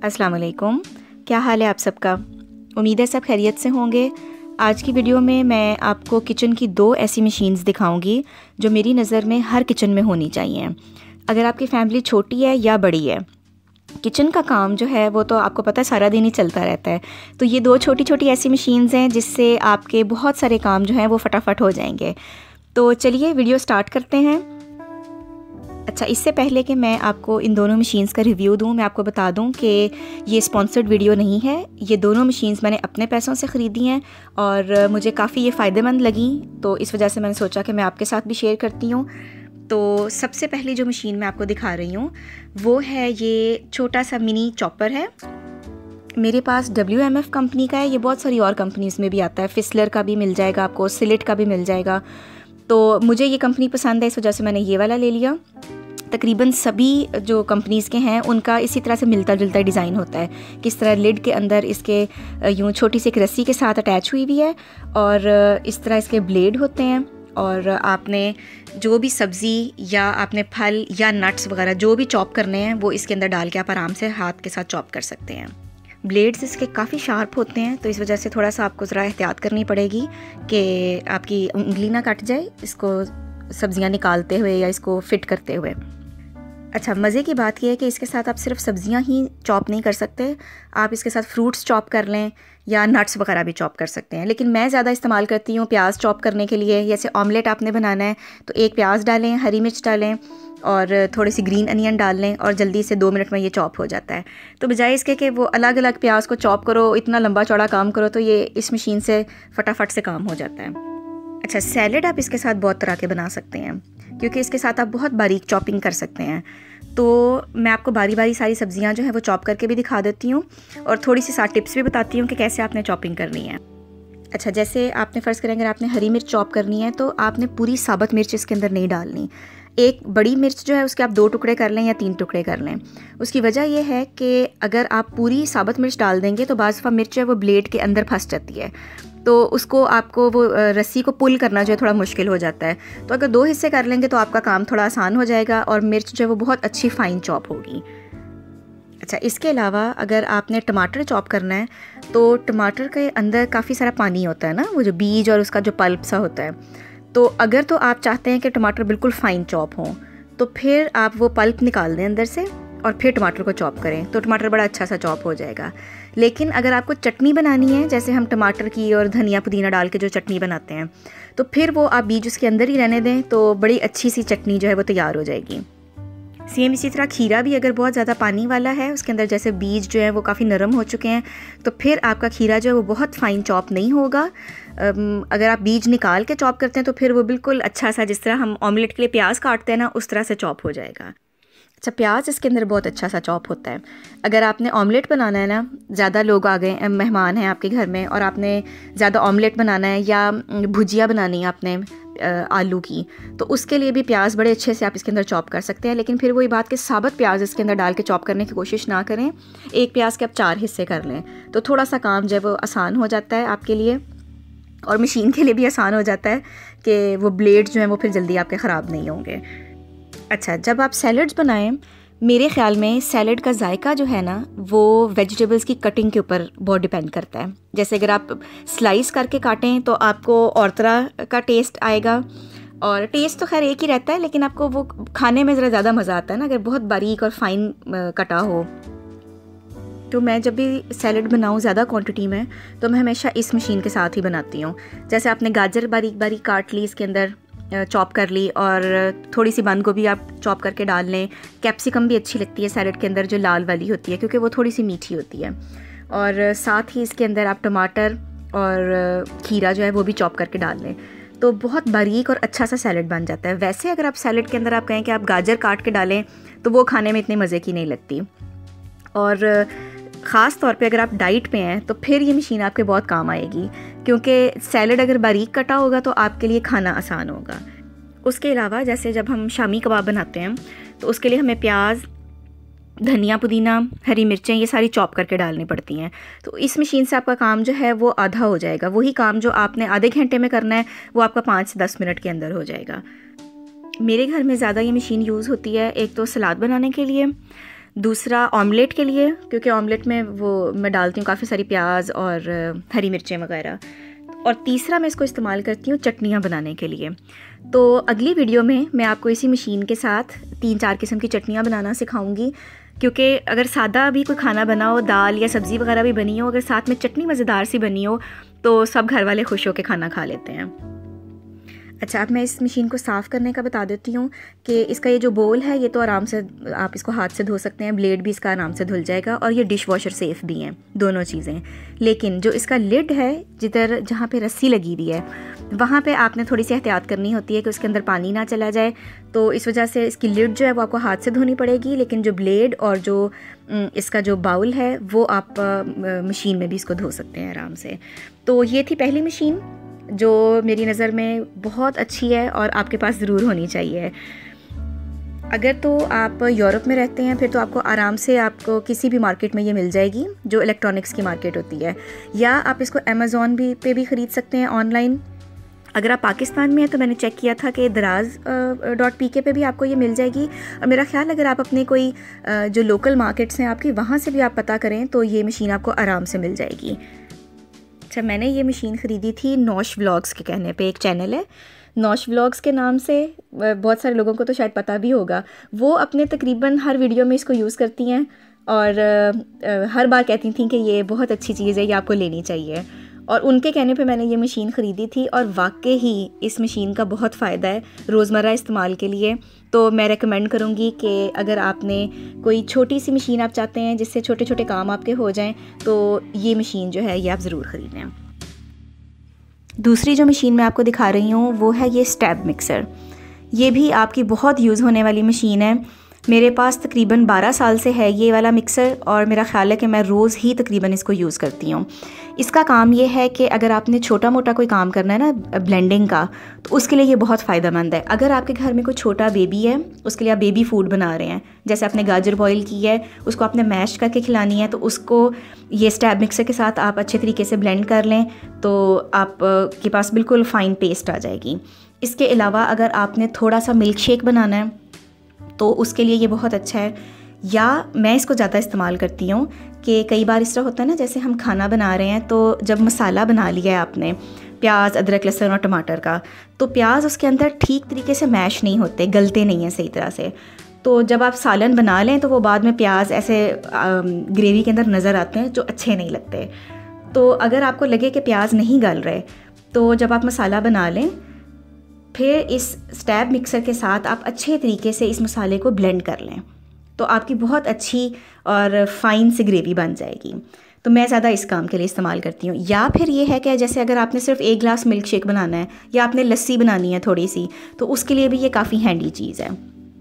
अस्सलाम वालेकुम। क्या हाल है आप सबका? उम्मीद है सब खैरियत से होंगे। आज की वीडियो में मैं आपको किचन की 2 ऐसी मशीन्स दिखाऊंगी जो मेरी नज़र में हर किचन में होनी चाहिए। अगर आपकी फैमिली छोटी है या बड़ी है, किचन का काम जो है वो तो आपको पता है सारा दिन ही चलता रहता है। तो ये 2 छोटी छोटी ऐसी मशीन्स हैं जिससे आपके बहुत सारे काम जो हैं वो फटाफट हो जाएंगे। तो चलिए वीडियो स्टार्ट करते हैं। अच्छा, इससे पहले कि मैं आपको इन दोनों मशीन्स का रिव्यू दूं, मैं आपको बता दूं कि ये स्पॉन्सर्ड वीडियो नहीं है। ये दोनों मशीन्स मैंने अपने पैसों से ख़रीदी हैं और मुझे काफ़ी ये फ़ायदेमंद लगी, तो इस वजह से मैंने सोचा कि मैं आपके साथ भी शेयर करती हूँ। तो सबसे पहली जो मशीन मैं आपको दिखा रही हूँ वो है ये छोटा सा मिनी चॉपर है। मेरे पास WMF कंपनी का है। ये बहुत सारी और कंपनीज़ में भी आता है। फिसलर का भी मिल जाएगा आपको, सिलेट का भी मिल जाएगा। तो मुझे ये कंपनी पसंद है, इस वजह से मैंने ये वाला ले लिया। तकरीबन सभी जो कंपनीज़ के हैं उनका इसी तरह से मिलता जुलता डिज़ाइन होता है। किस तरह लिड के अंदर इसके यूँ छोटी सी एक रस्सी के साथ अटैच हुई हुई है और इस तरह इसके ब्लेड होते हैं। और आपने जो भी सब्ज़ी या आपने फल या नट्स वगैरह जो भी चॉप करने हैं वो इसके अंदर डाल के आप आराम से हाथ के साथ चॉप कर सकते हैं। ब्लेड्स इसके काफ़ी शार्प होते हैं, तो इस वजह से थोड़ा सा आपको ज़रा एहतियात करनी पड़ेगी कि आपकी उंगली ना कट जाए इसको सब्ज़ियाँ निकालते हुए या इसको फिट करते हुए। अच्छा, मज़े की बात यह है कि इसके साथ आप सिर्फ सब्ज़ियाँ ही चॉप नहीं कर सकते, आप इसके साथ फ्रूट्स चॉप कर लें या नट्स वगैरह भी चॉप कर सकते हैं। लेकिन मैं ज़्यादा इस्तेमाल करती हूँ प्याज चॉप करने के लिए। जैसे ऑमलेट आपने बनाना है तो 1 प्याज डालें, हरी मिर्च डालें और थोड़ी सी ग्रीन अनियन डाल लें और जल्दी से 2 मिनट में ये चॉप हो जाता है। तो बजाय इसके कि वो अलग अलग प्याज को चॉप करो, इतना लंबा चौड़ा काम करो, तो ये इस मशीन से फटाफट से काम हो जाता है। अच्छा, सैलेड आप इसके साथ बहुत तरह के बना सकते हैं क्योंकि इसके साथ आप बहुत बारीक चॉपिंग कर सकते हैं। तो मैं आपको बारी बारी सारी सब्जियां जो है वो चॉप करके भी दिखा देती हूँ और थोड़ी सी साथ टिप्स भी बताती हूँ कि कैसे आपने चॉपिंग करनी है। अच्छा, जैसे आपने फ़र्ज़ करें अगर आपने हरी मिर्च चॉप करनी है तो आपने पूरी साबुत मिर्च इसके अंदर नहीं डालनी। एक बड़ी मिर्च जो है उसके आप 2 टुकड़े कर लें या 3 टुकड़े कर लें। उसकी वजह यह है कि अगर आप पूरी साबुत मिर्च डाल देंगे तो बाज़ दफ़ा मिर्च है वो ब्लेड के अंदर फंस जाती है, तो उसको आपको वो रस्सी को पुल करना जो है थोड़ा मुश्किल हो जाता है। तो अगर 2 हिस्से कर लेंगे तो आपका काम थोड़ा आसान हो जाएगा और मिर्च जो है वो बहुत अच्छी फ़ाइन चॉप होगी। अच्छा, इसके अलावा अगर आपने टमाटर चॉप करना है तो टमाटर के अंदर काफ़ी सारा पानी होता है ना, वो जो बीज और उसका जो पल्प सा होता है। तो अगर तो आप चाहते हैं कि टमाटर बिल्कुल फ़ाइन चॉप हों तो फिर आप वो पल्प निकाल दें अंदर से और फिर टमाटर को चॉप करें तो टमाटर बड़ा अच्छा सा चॉप हो जाएगा। लेकिन अगर आपको चटनी बनानी है, जैसे हम टमाटर की और धनिया पुदीना डाल के जो चटनी बनाते हैं, तो फिर वो आप बीज उसके अंदर ही रहने दें तो बड़ी अच्छी सी चटनी जो है वो तैयार हो जाएगी। सेम इसी तरह खीरा भी अगर बहुत ज़्यादा पानी वाला है, उसके अंदर जैसे बीज जो है वो काफ़ी नरम हो चुके हैं, तो फिर आपका खीरा जो है वो बहुत फ़ाइन चॉप नहीं होगा। अगर आप बीज निकाल के चॉप करते हैं तो फिर वो बिल्कुल अच्छा सा, जिस तरह हम ऑमलेट के लिए प्याज काटते हैं ना, उस तरह से चॉप हो जाएगा। अच्छा, प्याज इसके अंदर बहुत अच्छा सा चॉप होता है। अगर आपने ऑमलेट बनाना है ना, ज़्यादा लोग आ गए, मेहमान हैं आपके घर में और आपने ज़्यादा ऑमलेट बनाना है या भुजिया बनानी है आपने आलू की, तो उसके लिए भी प्याज बड़े अच्छे से आप इसके अंदर चॉप कर सकते हैं। लेकिन फिर वही बात कि साबुत प्याज इसके अंदर डाल के चॉप करने की कोशिश ना करें। 1 प्याज के आप 4 हिस्से कर लें तो थोड़ा सा काम जो है वो आसान हो जाता है आपके लिए और मशीन के लिए भी आसान हो जाता है कि वो ब्लेड जो हैं वो फिर जल्दी आपके ख़राब नहीं होंगे। अच्छा, जब आप सैलड्स बनाएं, मेरे ख़्याल में सैलड का जायका जो है ना वो वेजिटेबल्स की कटिंग के ऊपर बहुत डिपेंड करता है। जैसे अगर आप स्लाइस करके काटें तो आपको और तरह का टेस्ट आएगा, और टेस्ट तो खैर एक ही रहता है लेकिन आपको वो खाने में ज़रा ज़्यादा मज़ा आता है ना अगर बहुत बारीक और फ़ाइन कटा हो। तो मैं जब भी सैलड बनाऊँ ज़्यादा क्वांटिटी में तो मैं हमेशा इस मशीन के साथ ही बनाती हूँ। जैसे आपने गाजर बारीक बारीक काट ली, इसके अंदर चॉप कर ली और थोड़ी सी बंद गोभी आप चॉप करके डाल लें। कैप्सिकम भी अच्छी लगती है सैलड के अंदर, जो लाल वाली होती है, क्योंकि वो थोड़ी सी मीठी होती है। और साथ ही इसके अंदर आप टमाटर और खीरा जो है वो भी चॉप करके डाल लें तो बहुत बारीक और अच्छा सा सैलड बन जाता है। वैसे अगर आप सैलड के अंदर आप कहें कि आप गाजर काट के डालें तो वो खाने में इतने मज़े की नहीं लगती। और ख़ास तौर पे अगर आप डाइट पे हैं तो फिर ये मशीन आपके बहुत काम आएगी, क्योंकि सैलड अगर बारीक कटा होगा तो आपके लिए खाना आसान होगा। उसके अलावा जैसे जब हम शामी कबाब बनाते हैं तो उसके लिए हमें प्याज, धनिया पुदीना, हरी मिर्चें ये सारी चॉप करके डालनी पड़ती हैं। तो इस मशीन से आपका काम जो है वो आधा हो जाएगा। वही काम जो आपने आधे घंटे में करना है वो आपका 5 से 10 मिनट के अंदर हो जाएगा। मेरे घर में ज़्यादा ये मशीन यूज़ होती है, एक तो सलाद बनाने के लिए, दूसरा ऑमलेट के लिए, क्योंकि ऑमलेट में वो मैं डालती हूँ काफ़ी सारी प्याज और हरी मिर्चें वगैरह। और तीसरा मैं इसको इस्तेमाल करती हूँ चटनियाँ बनाने के लिए। तो अगली वीडियो में मैं आपको इसी मशीन के साथ 3-4 किस्म की चटनियाँ बनाना सिखाऊंगी, क्योंकि अगर सादा भी कोई खाना बना हो, दाल या सब्ज़ी वगैरह भी बनी हो, अगर साथ में चटनी मज़ेदार सी बनी हो तो सब घर वाले खुश होकर खाना खा लेते हैं। अच्छा, अब मैं इस मशीन को साफ़ करने का बता देती हूँ कि इसका ये जो बोल है ये तो आराम से आप इसको हाथ से धो सकते हैं, ब्लेड भी इसका आराम से धुल जाएगा, और ये डिश वॉशर सेफ़ भी हैं, दोनों चीज़ें। लेकिन जो इसका लिड है, जिधर जहाँ पे रस्सी लगी हुई है वहाँ पे आपने थोड़ी सी एहतियात करनी होती है कि उसके अंदर पानी ना चला जाए। तो इस वजह से इसकी लिड जो है वो आपको हाथ से धोनी पड़ेगी, लेकिन जो ब्लेड और जो इसका जो बाउल है वो आप मशीन में भी इसको धो सकते हैं आराम से। तो ये थी पहली मशीन जो मेरी नज़र में बहुत अच्छी है और आपके पास ज़रूर होनी चाहिए। अगर तो आप यूरोप में रहते हैं फिर तो आपको आराम से आपको किसी भी मार्केट में ये मिल जाएगी जो इलेक्ट्रॉनिक्स की मार्केट होती है, या आप इसको अमेज़ॉन पे भी ख़रीद सकते हैं ऑनलाइन। अगर आप पाकिस्तान में हैं तो मैंने चेक किया था कि दराज.pk पे भी आपको ये मिल जाएगी, और मेरा ख्याल अगर आप अपने कोई जो लोकल मार्केट्स हैं आपकी, वहाँ से भी आप पता करें तो ये मशीन आपको आराम से मिल जाएगी। अच्छा, मैंने ये मशीन ख़रीदी थी नौश व्लॉग्स के कहने पे, एक चैनल है नौश व्लॉग्स के नाम से, बहुत सारे लोगों को तो शायद पता भी होगा। वो अपने तकरीबन हर वीडियो में इसको यूज़ करती हैं और हर बार कहती थी कि ये बहुत अच्छी चीज़ है, ये आपको लेनी चाहिए, और उनके कहने पे मैंने ये मशीन ख़रीदी थी। और वाकई ही इस मशीन का बहुत फ़ायदा है रोज़मर्रा इस्तेमाल के लिए। तो मैं रेकमेंड करूँगी कि अगर आपने कोई छोटी सी मशीन आप चाहते हैं जिससे छोटे छोटे काम आपके हो जाएं, तो ये मशीन जो है ये आप ज़रूर ख़रीदें। दूसरी जो मशीन मैं आपको दिखा रही हूँ वो है ये स्टैब मिक्सर। ये भी आपकी बहुत यूज़ होने वाली मशीन है। मेरे पास तकरीबन 12 साल से है ये वाला मिक्सर, और मेरा ख़्याल है कि मैं रोज़ ही तकरीबन इसको यूज़ करती हूँ। इसका काम ये है कि अगर आपने छोटा मोटा कोई काम करना है ना ब्लेंडिंग का, तो उसके लिए ये बहुत फ़ायदेमंद है। अगर आपके घर में कोई छोटा बेबी है, उसके लिए आप बेबी फूड बना रहे हैं, जैसे आपने गाजर बॉईल की है, उसको आपने मैश करके खिलानी है, तो उसको ये स्टैब मिक्सर के साथ आप अच्छे तरीके से ब्लेंड कर लें तो आपके पास बिल्कुल फ़ाइन पेस्ट आ जाएगी। इसके अलावा अगर आपने थोड़ा सा मिल्क शेक बनाना है तो उसके लिए ये बहुत अच्छा है। या मैं इसको ज़्यादा इस्तेमाल करती हूँ कि कई बार इस तरह होता है ना, जैसे हम खाना बना रहे हैं तो जब मसाला बना लिया है आपने प्याज, अदरक, लहसुन और टमाटर का, तो प्याज उसके अंदर ठीक तरीके से मैश नहीं होते, गलते नहीं हैं सही तरह से। तो जब आप सालन बना लें तो वो बाद में प्याज ऐसे ग्रेवी के अंदर नज़र आते हैं जो अच्छे नहीं लगते। तो अगर आपको लगे कि प्याज नहीं गल रहे, तो जब आप मसाला बना लें फिर इस स्टैब मिक्सर के साथ आप अच्छे तरीके से इस मसाले को ब्लेंड कर लें, तो आपकी बहुत अच्छी और फ़ाइन सी ग्रेवी बन जाएगी। तो मैं ज़्यादा इस काम के लिए इस्तेमाल करती हूँ। या फिर ये है कि जैसे अगर आपने सिर्फ 1 गिलास मिल्क शेक बनाना है या आपने लस्सी बनानी है थोड़ी सी, तो उसके लिए भी ये काफ़ी हैंडी चीज़ है।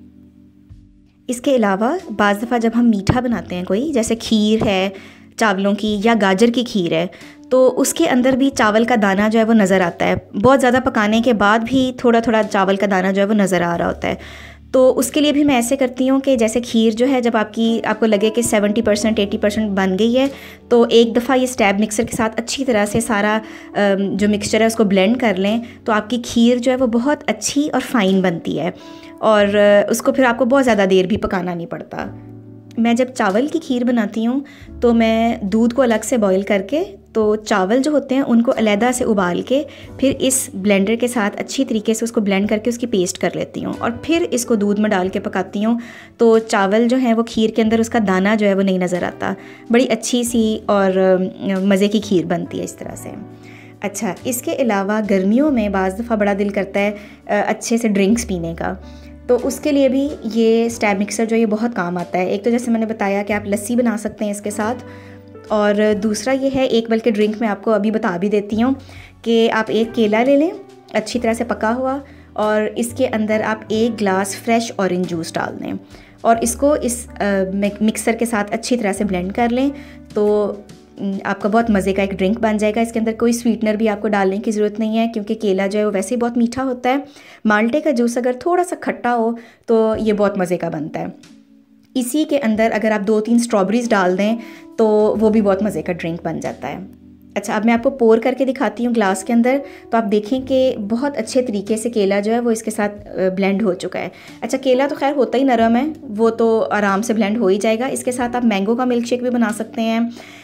इसके अलावा बाज़ दफ़ा जब हम मीठा बनाते हैं कोई, जैसे खीर है चावलों की या गाजर की खीर है, तो उसके अंदर भी चावल का दाना जो है वो नज़र आता है। बहुत ज़्यादा पकाने के बाद भी थोड़ा थोड़ा चावल का दाना जो है वो नज़र आ रहा होता है। तो उसके लिए भी मैं ऐसे करती हूँ कि जैसे खीर जो है, जब आपको लगे कि 70% 80% बन गई है, तो एक दफ़ा ये स्टैब मिक्सर के साथ अच्छी तरह से सारा जो मिक्सचर है उसको ब्लेंड कर लें, तो आपकी खीर जो है वो बहुत अच्छी और फ़ाइन बनती है, और उसको फिर आपको बहुत ज़्यादा देर भी पकाना नहीं पड़ता। मैं जब चावल की खीर बनाती हूँ तो मैं दूध को अलग से बॉईल करके, तो चावल जो होते हैं उनको अलहदा से उबाल के फिर इस ब्लेंडर के साथ अच्छी तरीके से उसको ब्लेंड करके उसकी पेस्ट कर लेती हूँ, और फिर इसको दूध में डाल के पकाती हूँ। तो चावल जो है वो खीर के अंदर उसका दाना जो है वो नहीं नज़र आता। बड़ी अच्छी सी और मज़े की खीर बनती है इस तरह से। अच्छा, इसके अलावा गर्मियों में बाज़ दफ़ा बड़ा दिल करता है अच्छे से ड्रिंक्स पीने का, तो उसके लिए भी ये स्टैब मिक्सर जो ये बहुत काम आता है। एक तो जैसे मैंने बताया कि आप लस्सी बना सकते हैं इसके साथ, और दूसरा ये है, एक बल्कि ड्रिंक मैं आपको अभी बता भी देती हूँ कि आप एक केला ले लें अच्छी तरह से पका हुआ, और इसके अंदर आप 1 गिलास फ्रेश ऑरेंज जूस डाल दें, और इसको इस मिक्सर के साथ अच्छी तरह से ब्लेंड कर लें, तो आपका बहुत मज़े का एक ड्रिंक बन जाएगा। इसके अंदर कोई स्वीटनर भी आपको डालने की ज़रूरत नहीं है, क्योंकि केला जो है वो वैसे ही बहुत मीठा होता है। माल्टे का जूस अगर थोड़ा सा खट्टा हो तो ये बहुत मज़े का बनता है। इसी के अंदर अगर आप 2-3 स्ट्रॉबेरीज़ डाल दें तो वो भी बहुत मज़े का ड्रिंक बन जाता है। अच्छा, अब मैं आपको पोर करके दिखाती हूँ ग्लास के अंदर, तो आप देखें कि बहुत अच्छे तरीके से केला जो है वो इसके साथ ब्लेंड हो चुका है। अच्छा, केला तो खैर होता ही नरम है, वो तो आराम से ब्लेंड हो ही जाएगा। इसके साथ आप मैंगो का मिल्क शेक भी बना सकते हैं।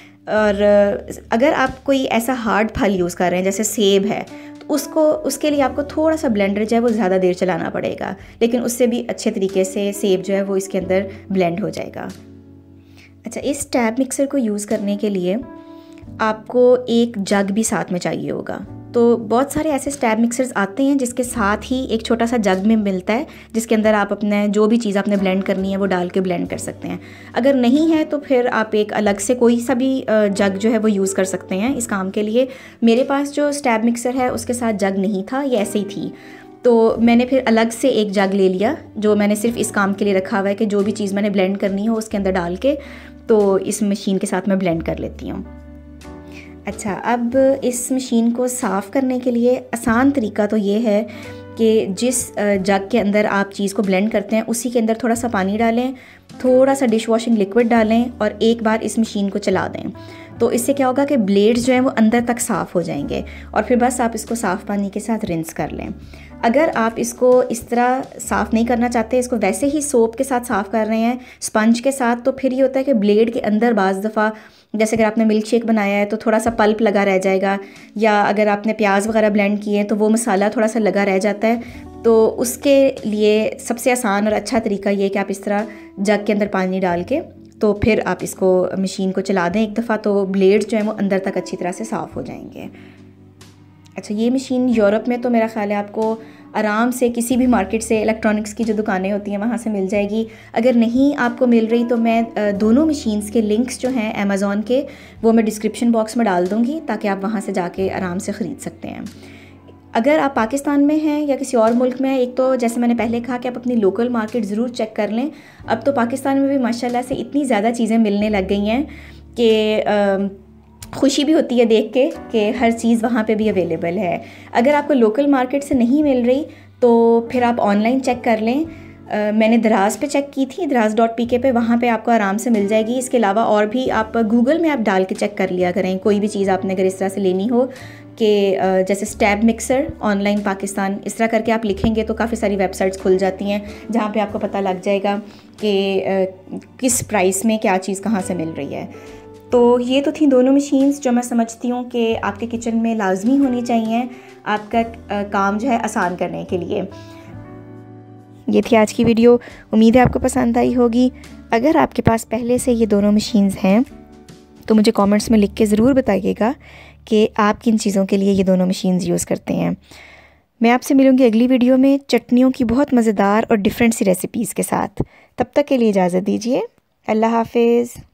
और अगर आप कोई ऐसा हार्ड फल यूज़ कर रहे हैं जैसे सेब है, तो उसके लिए आपको थोड़ा सा ब्लेंडर जो है वो ज़्यादा देर चलाना पड़ेगा, लेकिन उससे भी अच्छे तरीके से सेब जो है वो इसके अंदर ब्लेंड हो जाएगा। अच्छा, इस टैब मिक्सर को यूज़ करने के लिए आपको एक जग भी साथ में चाहिए होगा। तो बहुत सारे ऐसे स्टैब मिक्सर्स आते हैं जिसके साथ ही एक छोटा सा जग में मिलता है, जिसके अंदर आप अपने जो भी चीज़ आपने ब्लेंड करनी है वो डाल के ब्लेंड कर सकते हैं। अगर नहीं है तो फिर आप एक अलग से कोई सा भी जग जो है वो यूज़ कर सकते हैं इस काम के लिए। मेरे पास जो स्टैब मिक्सर है उसके साथ जग नहीं था, ये ऐसे ही थी, तो मैंने फिर अलग से एक जग ले लिया जो मैंने सिर्फ इस काम के लिए रखा हुआ है कि जो भी चीज़ मैंने ब्लेंड करनी हो उसके अंदर डाल के तो इस मशीन के साथ मैं ब्लेंड कर लेती हूँ। अच्छा, अब इस मशीन को साफ़ करने के लिए आसान तरीका तो ये है कि जिस जग के अंदर आप चीज़ को ब्लेंड करते हैं उसी के अंदर थोड़ा सा पानी डालें, थोड़ा सा डिश वॉशिंग लिक्विड डालें और एक बार इस मशीन को चला दें। तो इससे क्या होगा कि ब्लेड्स जो हैं वो अंदर तक साफ़ हो जाएंगे और फिर बस आप इसको साफ़ पानी के साथ रिंस कर लें। अगर आप इसको इस तरह साफ़ नहीं करना चाहते, इसको वैसे ही सोप के साथ साफ़ कर रहे हैं, स्पंज के साथ, तो फिर ये होता है कि ब्लेड के अंदर बाज़ दफ़ा जैसे अगर आपने मिल्क शेक बनाया है तो थोड़ा सा पल्प लगा रह जाएगा, या अगर आपने प्याज वगैरह ब्लेंड किए तो वो मसाला थोड़ा सा लगा रह जाता है। तो उसके लिए सबसे आसान और अच्छा तरीका ये है कि आप इस तरह जग के अंदर पानी डाल के तो फिर आप इसको मशीन को चला दें एक दफ़ा, तो ब्लेड्स जो हैं वो अंदर तक अच्छी तरह से साफ़ हो जाएंगे। अच्छा, ये मशीन यूरोप में तो मेरा ख़्याल है आपको आराम से किसी भी मार्केट से, इलेक्ट्रॉनिक्स की जो दुकानें होती हैं वहाँ से मिल जाएगी। अगर नहीं आपको मिल रही तो मैं दोनों मशीन्स के लिंक्स जो हैं अमेज़ॉन के वो मैं डिस्क्रिप्शन बॉक्स में डाल दूँगी ताकि आप वहाँ से जाके आराम से ख़रीद सकते हैं। अगर आप पाकिस्तान में हैं या किसी और मुल्क में हैं, एक तो जैसे मैंने पहले कहा कि आप अपनी लोकल मार्केट ज़रूर चेक कर लें। अब तो पाकिस्तान में भी माशाल्लाह से इतनी ज़्यादा चीज़ें मिलने लग गई हैं कि खुशी भी होती है देख के कि हर चीज़ वहाँ पे भी अवेलेबल है। अगर आपको लोकल मार्केट से नहीं मिल रही तो फिर आप ऑनलाइन चेक कर लें। मैंने दराज पे चेक की थी, दराज.pk पे, वहाँ पे आपको आराम से मिल जाएगी। इसके अलावा और भी आप गूगल में आप डाल के चेक कर लिया करें, कोई भी चीज़ आपने अगर इस तरह से लेनी हो कि जैसे स्टैब मिक्सर ऑनलाइन पाकिस्तान, इस तरह करके आप लिखेंगे तो काफ़ी सारी वेबसाइट्स खुल जाती हैं जहाँ पे आपको पता लग जाएगा कि किस प्राइस में क्या चीज़ कहाँ से मिल रही है। तो ये तो थी दोनों मशीन्स जो मैं समझती हूँ कि आपके किचन में लाजमी होनी चाहिए आपका काम जो है आसान करने के लिए। ये थी आज की वीडियो, उम्मीद है आपको पसंद आई होगी। अगर आपके पास पहले से ये दोनों मशीन्स हैं तो मुझे कमेंट्स में लिख के ज़रूर बताइएगा कि आप किन चीज़ों के लिए ये दोनों मशीन्स यूज़ करते हैं। मैं आपसे मिलूँगी अगली वीडियो में चटनियों की बहुत मज़ेदार और डिफरेंट सी रेसिपीज़ के साथ। तब तक के लिए इजाज़त दीजिए। अल्लाह हाफिज़।